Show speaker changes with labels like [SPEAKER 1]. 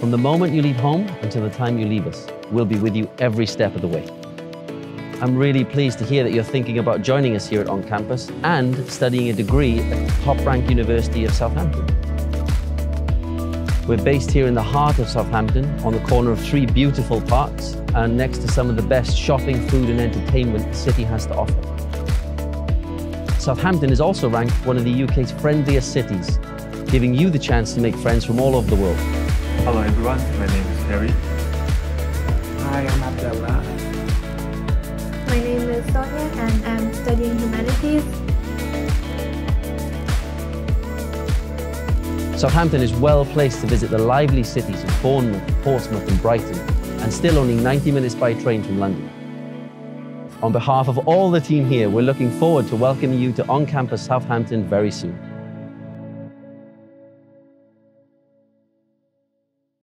[SPEAKER 1] From the moment you leave home until the time you leave us, we'll be with you every step of the way. I'm really pleased to hear that you're thinking about joining us here at OnCampus and studying a degree at the top-ranked University of Southampton. We're based here in the heart of Southampton, on the corner of 3 beautiful parks and next to some of the best shopping, food and entertainment the city has to offer. Southampton is also ranked one of the UK's friendliest cities, giving you the chance to make friends from all over the world.
[SPEAKER 2] Hello everyone, my name is Harry.
[SPEAKER 3] Hi, I'm Abdullah.
[SPEAKER 4] My name is Sonia and I'm studying humanities.
[SPEAKER 1] Southampton is well placed to visit the lively cities of Bournemouth, Portsmouth and Brighton, and still only 90 minutes by train from London. On behalf of all the team here, we're looking forward to welcoming you to OnCampus Southampton very soon.